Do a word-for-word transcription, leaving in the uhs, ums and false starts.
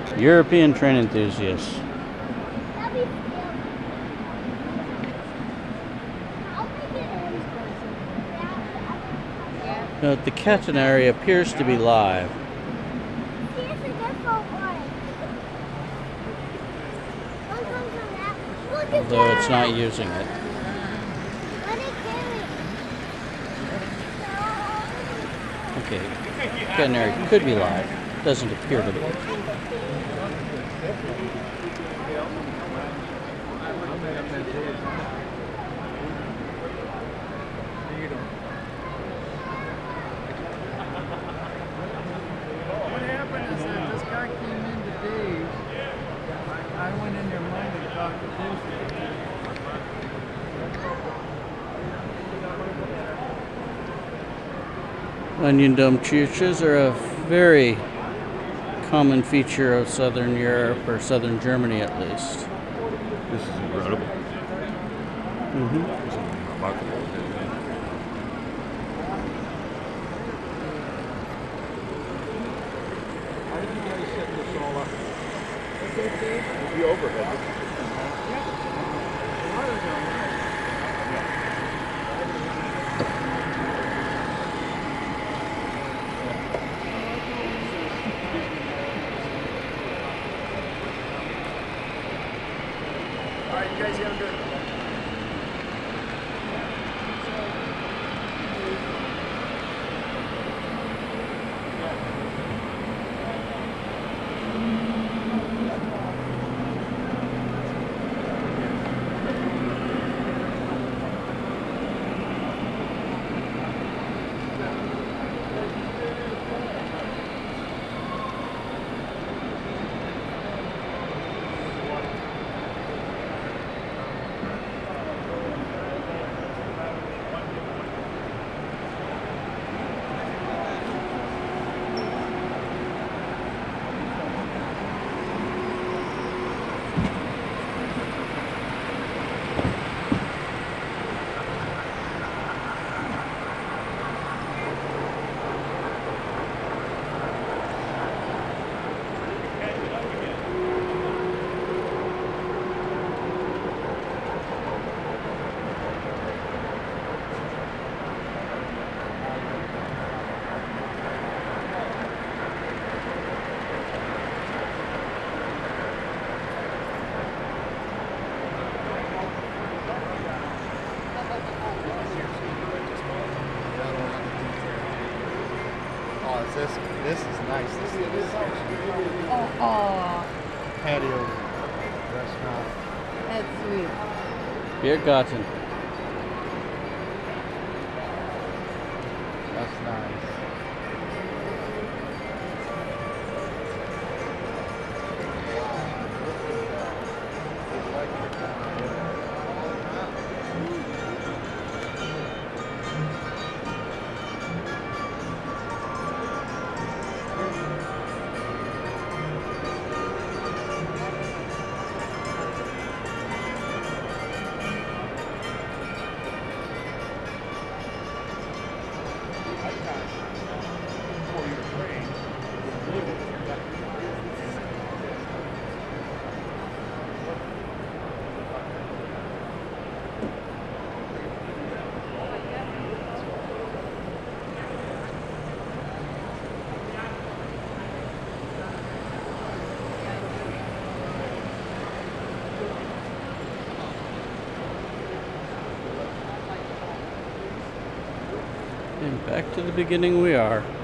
European train enthusiasts. Now, the catenary appears to be live, although it's not using it. Okay, catenary could be live. Doesn't appear to be. What happened is that this guy came in today. I went in their mind and talked to this. Onion dome churches are a very common feature of southern Europe, or southern Germany at least. This is incredible. Mm-hmm. This is remarkable. How did you guys set this all up? The overhead. All right, you guys have a good. Oh, is this, this is nice. This is this Oh, oh, patio restaurant. that's sweet. Biergarten. That's nice. And back to the beginning we are.